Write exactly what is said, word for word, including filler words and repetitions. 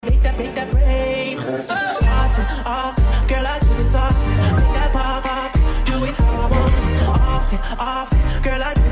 Make that, make that rain. Often, often, girl, I do this often. Make that pop, pop, do it how I want. Often, often, girl, I do